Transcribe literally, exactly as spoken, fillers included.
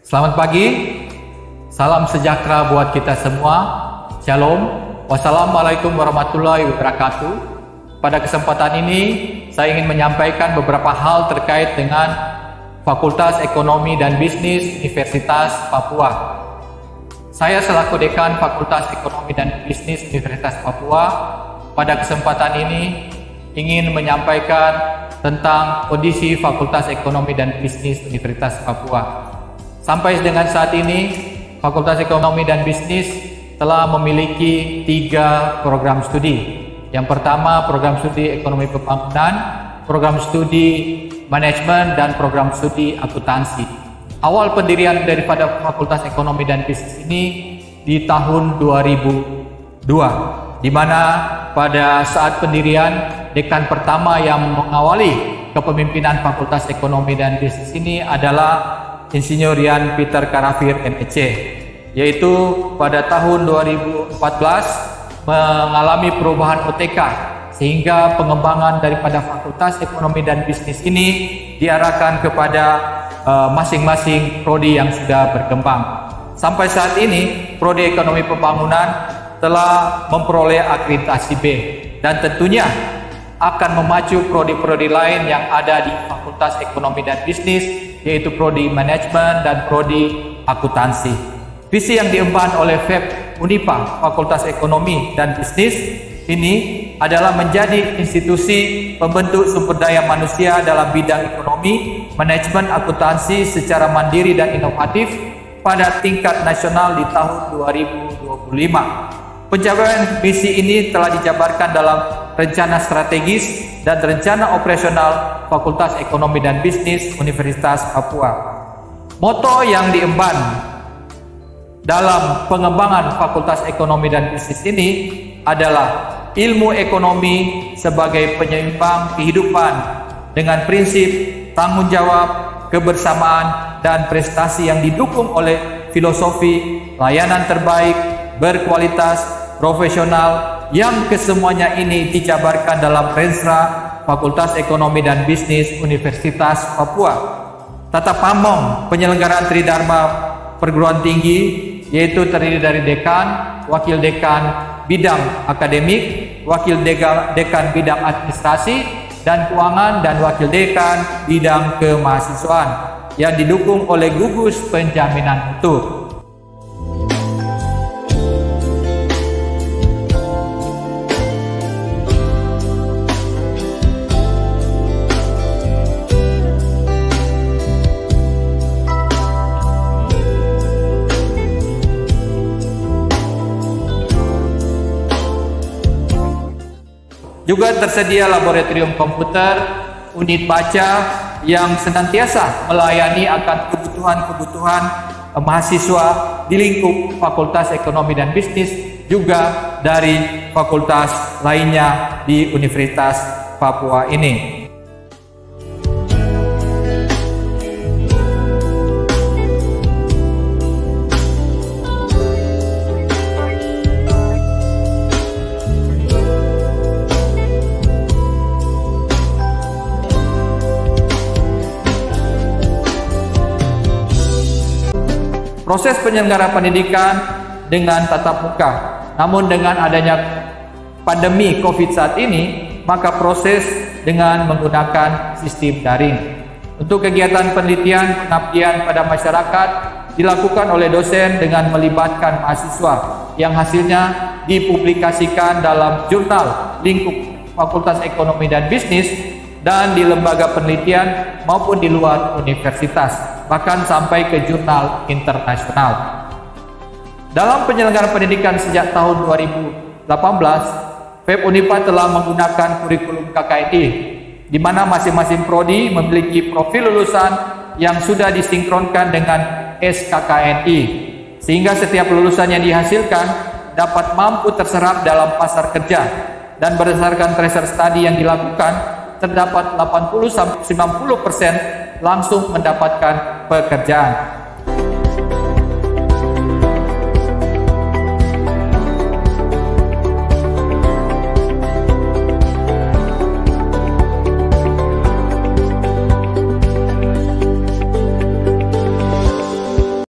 Selamat pagi, salam sejahtera buat kita semua. Shalom, wassalamualaikum warahmatullahi wabarakatuh. Pada kesempatan ini, saya ingin menyampaikan beberapa hal terkait dengan Fakultas Ekonomi dan Bisnis Universitas Papua. Saya selaku Dekan Fakultas Ekonomi dan Bisnis Universitas Papua, pada kesempatan ini ingin menyampaikan tentang kondisi Fakultas Ekonomi dan Bisnis Universitas Papua. Sampai dengan saat ini, Fakultas Ekonomi dan Bisnis telah memiliki tiga program studi. Yang pertama, program studi Ekonomi Pembangunan, program studi Manajemen, dan program studi Akuntansi. Awal pendirian daripada Fakultas Ekonomi dan Bisnis ini di tahun dua ribu dua, di mana pada saat pendirian, dekan pertama yang mengawali kepemimpinan Fakultas Ekonomi dan Bisnis ini adalah Insinyur Yan Peter Karafir M C, yaitu pada tahun dua ribu empat belas mengalami perubahan O T K, sehingga pengembangan daripada Fakultas Ekonomi dan Bisnis ini diarahkan kepada masing-masing uh, prodi yang sudah berkembang. Sampai saat ini, Prodi Ekonomi Pembangunan telah memperoleh akreditasi B, dan tentunya akan memacu prodi-prodi lain yang ada di Fakultas Ekonomi dan Bisnis, yaitu prodi Manajemen dan prodi Akuntansi. Visi yang diemban oleh F E B Unipa Fakultas Ekonomi dan Bisnis ini adalah menjadi institusi pembentuk sumber daya manusia dalam bidang ekonomi, manajemen, akuntansi secara mandiri dan inovatif pada tingkat nasional di tahun dua ribu dua puluh lima. Pencapaian misi ini telah dijabarkan dalam rencana strategis dan rencana operasional Fakultas Ekonomi dan Bisnis Universitas Papua. Moto yang diemban dalam pengembangan Fakultas Ekonomi dan Bisnis ini adalah ilmu ekonomi sebagai penyeimbang kehidupan dengan prinsip tanggung jawab, kebersamaan, dan prestasi yang didukung oleh filosofi layanan terbaik, berkualitas, profesional, yang kesemuanya ini dijabarkan dalam Renstra Fakultas Ekonomi dan Bisnis Universitas Papua. Tata pamong penyelenggaraan Tridharma perguruan tinggi, yaitu terdiri dari dekan, wakil dekan bidang akademik, wakil dekan, dekan bidang administrasi dan keuangan, dan wakil dekan bidang kemahasiswaan yang didukung oleh gugus penjaminan mutu. Juga tersedia laboratorium komputer, unit baca yang senantiasa melayani akan kebutuhan-kebutuhan mahasiswa di lingkup Fakultas Ekonomi dan Bisnis, juga dari fakultas lainnya di Universitas Papua ini. Proses penyelenggaraan pendidikan dengan tatap muka, namun dengan adanya pandemi COVID saat ini, maka proses dengan menggunakan sistem daring. Untuk kegiatan penelitian pengabdian pada masyarakat dilakukan oleh dosen dengan melibatkan mahasiswa, yang hasilnya dipublikasikan dalam jurnal lingkup Fakultas Ekonomi dan Bisnis dan di lembaga penelitian maupun di luar universitas, bahkan sampai ke jurnal internasional. Dalam penyelenggaraan pendidikan sejak tahun dua ribu delapan belas, F E B Unipa telah menggunakan kurikulum K K N I, di mana masing-masing prodi memiliki profil lulusan yang sudah disinkronkan dengan S K K N I, sehingga setiap lulusan yang dihasilkan dapat mampu terserap dalam pasar kerja, dan berdasarkan tracer study yang dilakukan, terdapat delapan puluh sampai sembilan puluh persen langsung mendapatkan pekerjaan.